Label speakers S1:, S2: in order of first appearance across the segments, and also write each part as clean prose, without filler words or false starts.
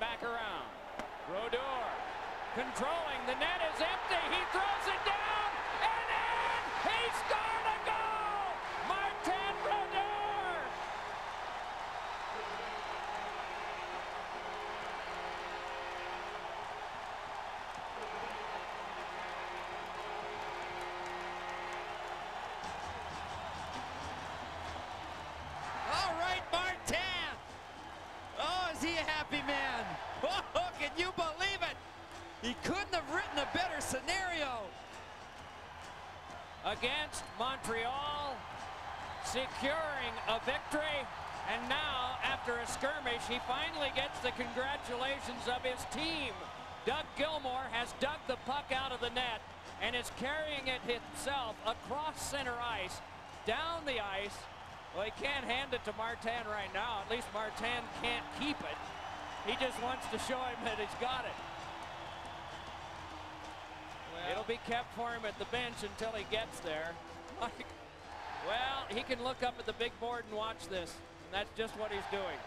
S1: back around. Brodeur controlling. The net is empty. He throws it down. And in! He scored a goal! Martin Brodeur!
S2: All right, Martin. Oh, is he a happy man? Oh, can you believe it? He couldn't have written a better scenario.
S1: Against Montreal, securing a victory. And now, after a skirmish, he finally gets the congratulations of his team. Doug Gilmour has dug the puck out of the net and is carrying it himself across center ice, down the ice. Well, he can't hand it to Martin right now. At least Martin can't keep it. He just wants to show him that he's got it. Well, it'll be kept for him at the bench until he gets there. Well, he can look up at the big board and watch this. And that's just what he's doing.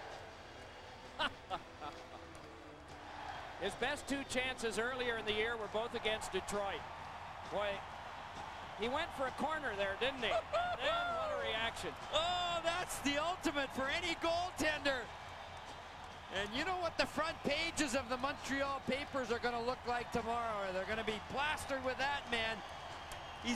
S1: His best two chances earlier in the year were both against Detroit. Boy, he went for a corner there, didn't he? Then what a reaction.
S2: Oh, that's the ultimate for any goaltender. And you know what the front pages of the Montreal papers are going to look like tomorrow? They're going to be plastered with that, man.